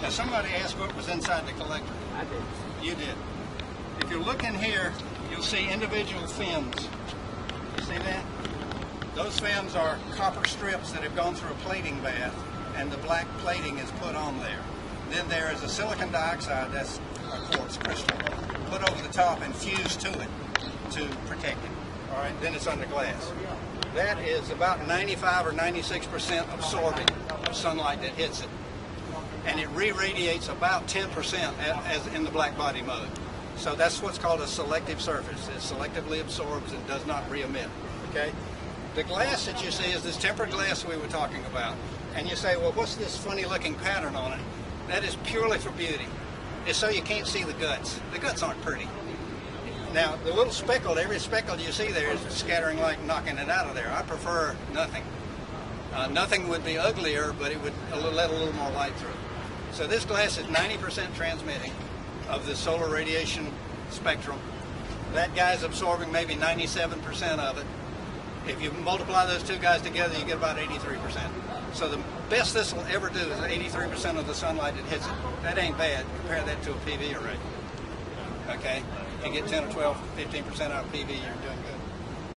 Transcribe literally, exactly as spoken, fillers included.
Now somebody asked what was inside the collector. I did. You did. If you look in here, you'll see individual fins. You see that? Those fins are copper strips that have gone through a plating bath, and the black plating is put on there. Then there is a silicon dioxide, that's a quartz crystal, put over the top and fused to it to protect it. All right, then it's under glass. That is about ninety-five or ninety-six percent absorbing of sunlight that hits it. And it re-radiates about ten percent as in the black body mode. So that's what's called a selective surface. It selectively absorbs and does not re-emit. Okay? The glass that you see is this tempered glass we were talking about. And you say, well, what's this funny looking pattern on it? That is purely for beauty. It's so you can't see the guts. The guts aren't pretty. Now, the little speckle, every speckle you see there is scattering light and knocking it out of there. I prefer nothing. Uh, nothing would be uglier, but it would let a little more light through. So this glass is ninety percent transmitting of the solar radiation spectrum. That guy's absorbing maybe ninety-seven percent of it. If you multiply those two guys together, you get about eighty-three percent. So the best this will ever do is eighty-three percent of the sunlight that hits it. That ain't bad. Compare that to a P V array. Okay? You get ten or twelve, fifteen percent out of P V, you're doing good.